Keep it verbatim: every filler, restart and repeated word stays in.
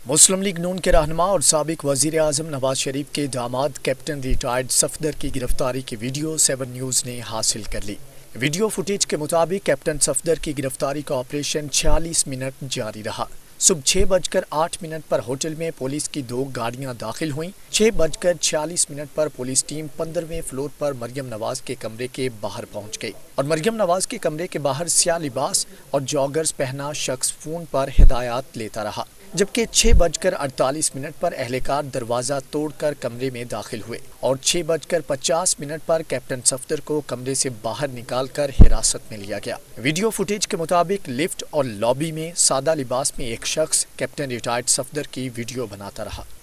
मुस्लिम league नून के रहनुमा और साबिक वजीर आजम नवाज शरीफ के दामाद कैप्टन रिटायर्ड सफदर की गिरफ्तारी की वीडियो सेवन न्यूज़ ने हासिल कर ली। वीडियो फुटेज के मुताबिक कैप्टन सफदर की गिरफ्तारी का ऑपरेशन छियालीस मिनट जारी रहा। सुबह छह बजकर आठ मिनट पर होटल में पुलिस की दो गाड़ियां दाखिल हुईं। छह बजकर छियालीस मिनट पर पुलिस टीम पंद्रहवें फ्लोर पर मरियम नवाज के कमरे के बाहर पहुंच गई और मरियम नवाज के कमरे के बाहर स्याह लिबास और जॉगर्स पहना शख्स फोन पर हिदायत लेता रहा, जबकि छह बजकर अड़तालीस मिनट पर एहलकार दरवाजा तोड़कर कमरे में दाखिल हुए और छह बजकर पचास मिनट पर कैप्टन सफदर को कमरे से बाहर निकालकर हिरासत में लिया गया। वीडियो फुटेज के मुताबिक लिफ्ट और लॉबी में सादा लिबास में एक शख्स कैप्टन रिटायर्ड सफदर की वीडियो बनाता रहा।